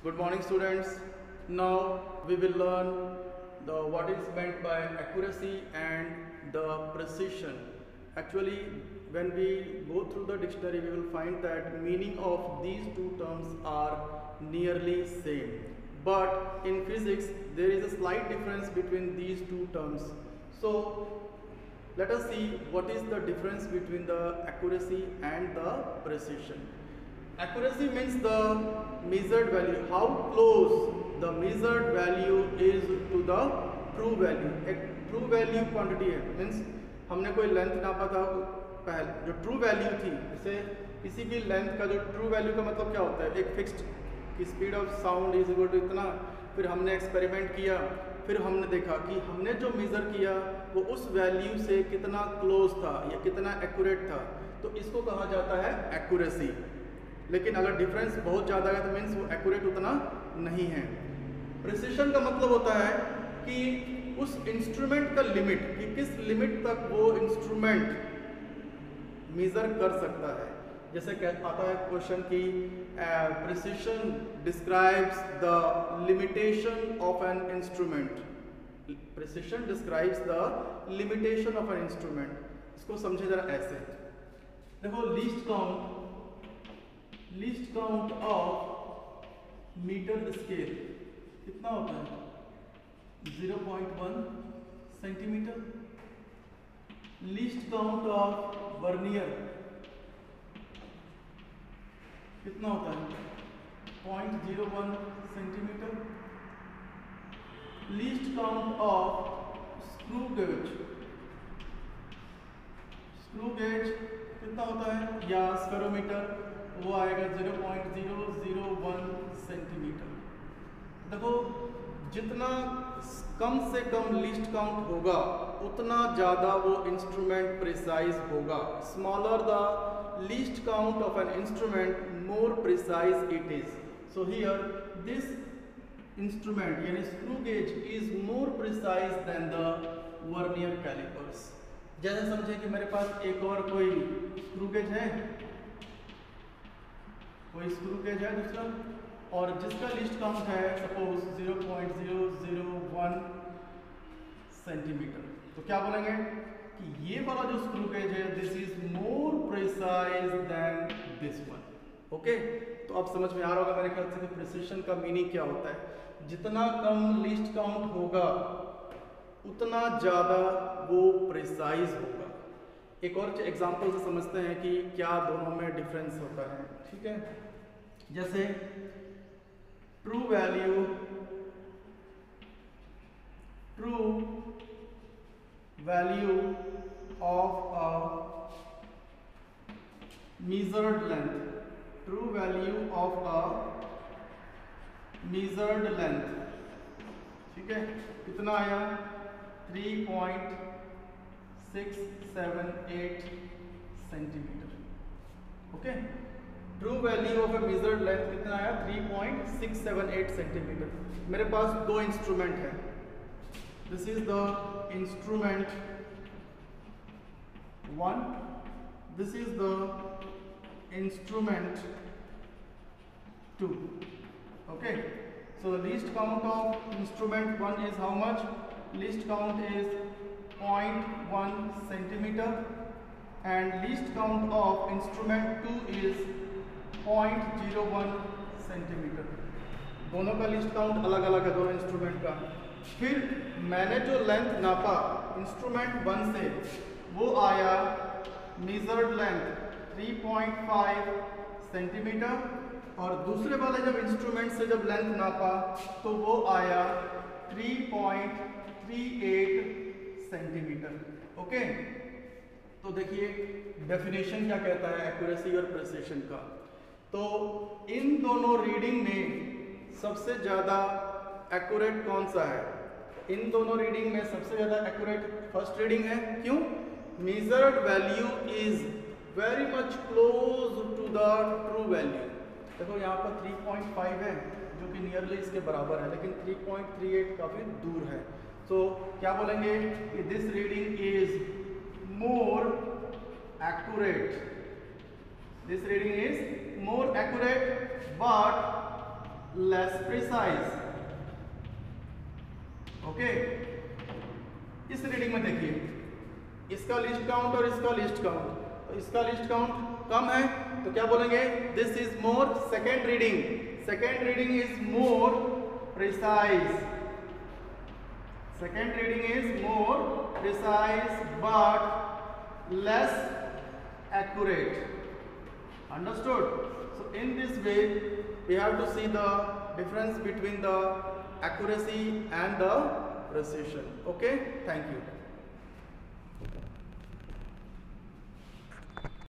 Good morning, students. Now we will learn what is meant by accuracy and the precision. Actually, when we go through the dictionary, we will find that meaning of these two terms are nearly same. But in physics, there is a slight difference between these two terms. So let us see what is the difference between the accuracy and the precision. Accuracy means the measured value, how close the measured value is to the true value. एक true value quantity है, means हमने कोई length नापा था पहले, जो true value थी, जैसे किसी भी लेंथ का जो ट्रू वैल्यू का मतलब क्या होता है, एक फिक्स्ड की speed of sound is equal to इतना, फिर हमने एक्सपेरिमेंट किया, फिर हमने देखा कि हमने जो मेज़र किया वो उस वैल्यू से कितना क्लोज था या कितना एक्यूरेट था, तो इसको कहा जाता है एक्यूरेसी। लेकिन अगर डिफरेंस बहुत ज़्यादा है तो मीन्स वो एक्यूरेट उतना नहीं है। प्रिसिशन का मतलब होता है कि उस इंस्ट्रूमेंट का लिमिट, कि किस लिमिट तक वो इंस्ट्रूमेंट मेज़र कर सकता है। जैसे आता है क्वेश्चन की precision describes the limitation of an instrument. Precision describes the limitation of an instrument. इसको समझे जरा ऐसे, देखो least count of metre scale कितना होता है, 0.1 centimetre. Least count of vernier कितना होता है, 0.01 centimetre. Least count of screw gauge कितना होता है, या स्फेरोमीटर, वो आएगा 0.001 सेंटीमीटर। देखो जितना कम से कम लीस्ट काउंट होगा उतना ज़्यादा वो इंस्ट्रूमेंट प्रिसाइज होगा। Smaller the least count of an instrument, more precise it is. So here this instrument यानी screw gauge is more precise than the vernier callipers. जैसे समझे कि मेरे पास एक और कोई स्क्रू गेज है, दूसरा, और जिसका लिस्ट काउंट है सपोज 0.001 सेंटीमीटर, तो क्या बोलेंगे कि ये वाला जो स्क्रू गेज है this is more precise than this one. Okay, तो अब समझ में आ रहा होगा मेरे ख्याल से कि प्रिसिशन का मीनिंग क्या होता है। जितना कम लिस्ट काउंट होगा उतना ज़्यादा वो प्रिसाइज होगा। एक और एग्जांपल से समझते हैं कि क्या दोनों में डिफरेंस होता है। ठीक है, जैसे true value of a measured length, true value of a measured length, ठीक है, कितना आया, 3.678 centimetre. Okay, true value of a measured length कितना आया, 3.678 सेंटीमीटर। मेरे पास दो इंस्ट्रूमेंट है, this is the instrument 1, this is the instrument 2। Okay, so the least count of instrument 1 is how much? Least count is 0.1 centimeter and least count of instrument 2 is 0.01 centimeter। दोनों का list count अलग अलग है, दोनों instrument का। फिर मैंने जो लेंथ नापा इंस्ट्रूमेंट 1 से, वो आया मेजर्ड लेंथ 3.5 सेंटीमीटर, और दूसरे वाले जब इंस्ट्रूमेंट से जब लेंथ नापा तो वो आया 3.38 सेंटीमीटर। ओके, तो देखिए डेफिनेशन क्या कहता है एक्यूरेसी और प्रिसिशन का। तो इन दोनों रीडिंग में सबसे ज़्यादा एक्यूरेट कौन सा है, इन दोनों रीडिंग में सबसे ज़्यादा एक्यूरेट फर्स्ट रीडिंग है। क्यों? Measured value is very much close to the true value. देखो यहाँ पर 3.5 है जो कि नियरली इसके बराबर है, लेकिन 3.38 काफ़ी दूर है। सो क्या बोलेंगे कि this reading is more accurate, this reading is more accurate but less precise. Okay, इस रीडिंग में देखिए, इसका लिस्ट काउंट और इसका लिस्ट काउंट, तो इसका लिस्ट काउंट कम है तो क्या बोलेंगे, this is more. Second reading is more precise. Second reading is more precise but less accurate. Understood? So in this way we have to see the difference between the accuracy and the precision. Okay, thank you.